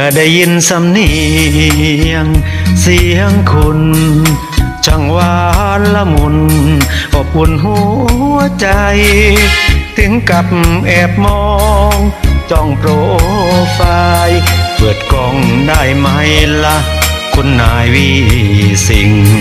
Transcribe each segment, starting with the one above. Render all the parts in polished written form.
ได้ยินสำเนียงเสียงคุณช่างหวานละมุนอบอุ่นหัวใจถึงกับแอบมองจ้องโปรไฟล์เปิดกล้องได้ไหมล่ะคุณนายวีสิงห์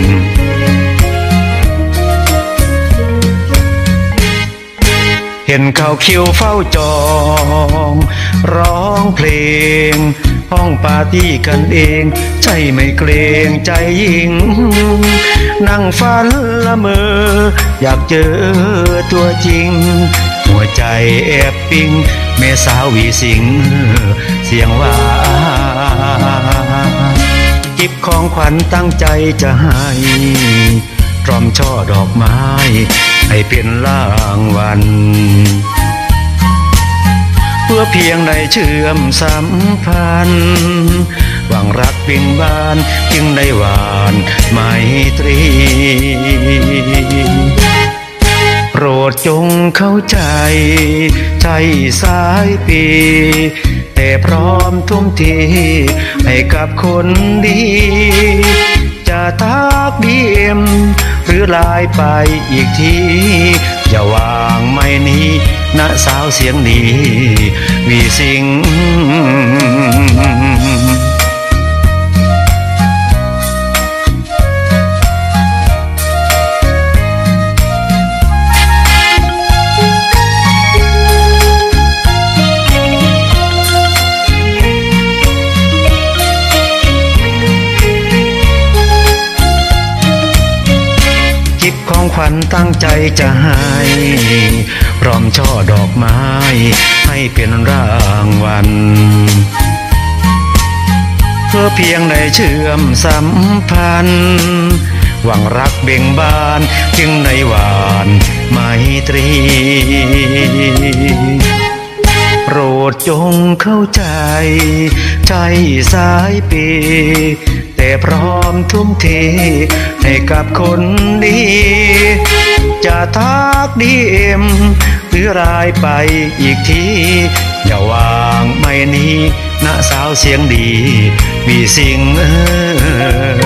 เห็นเขาคิวเฝ้าจองร้องเพลงห้องปาร์ตี้กันเองใจไม่เกรงใจยิ่งนั่งฝันละเมออยากเจอตัวจริงหัวใจแอบปิ๊งแม่สาววีสิงห์เสียงหวานกิบของขวัญตั้งใจจะให้พร้อมช่อดอกไม้ให้เป็นรางวัลเพื่อเพียงได้เชื่อมสัมพันธ์หวังรักเพียงบานจึงได้หวานไมตรีโปรดจงเข้าใจใจสายปีแต่พร้อมทุ่มเทให้กับคนดีจะทักดีเอ็มหรือไลน์ไปอีกทีอย่าวางไม่นี้นะสาวเสียงดีวีสิงห์ของขวัญตั้งใจจะให้พร้อมช่อดอกไม้ให้เป็นรางวัลเพื่อเพียงได้เชื่อมสัมพันธ์หวังรักเบ่งบานจึงได้หวานไมตรีโปรดจงเข้าใจใจสายเปแต่พร้อมทุ่มเทให้กับคนดีจะทักดีเอ็มหรือรายไปอีกทีอย่าวางไม่นี้นะสาวเสียงดีวีสิงห์